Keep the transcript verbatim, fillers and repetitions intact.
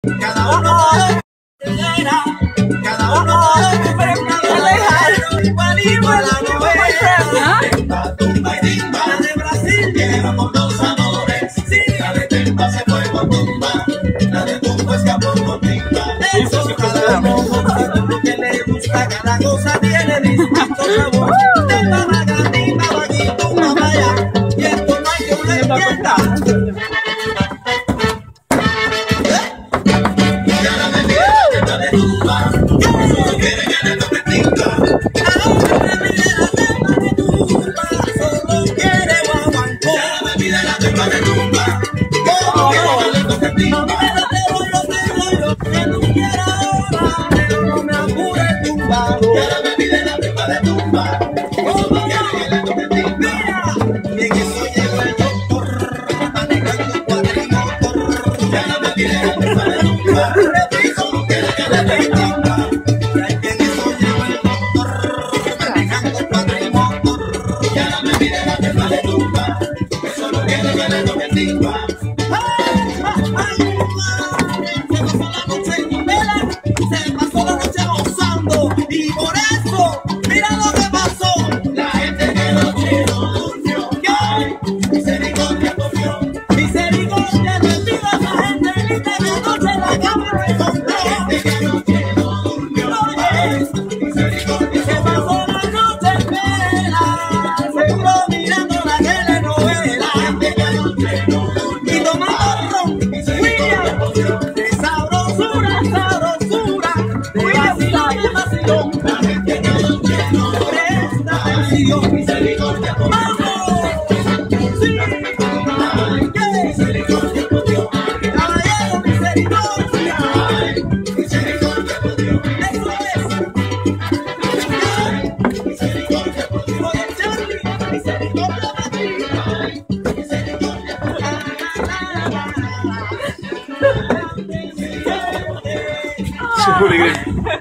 Cada uno era, cada uno diferente, igual igual la novela. Tumba y timba de Brasil lleva con dos amores. La de timba se fue con tumba, la de tumba escapó con timba. Eso sí, cada uno lo que le gusta, cada cosa tiene distinto sabor. Timba, maga, timba, aquí, tumba, vaya, y esto no hay que una entienda. Se pasó la noche gozando y por eso, mira lo que pasó. La gente que noche no durmió, misericordia cogió, misericordia no olvida a esa gente linda que anoche la cama recogió. La gente que noche no durmió, misericordia se pasó la noche entera, seguro mirando la telenovela. La gente que noche no durmió y tomando ron, misericordia cogió. La gente que noche no presta atención, misericordia por Dios. Sí, misericordia por Dios. Caballero, misericordia. Misericordia por Dios. Eso es. Misericordia por Dios. Oye, Charlie, misericordia por ti. Misericordia por Dios. Misericordia por Dios.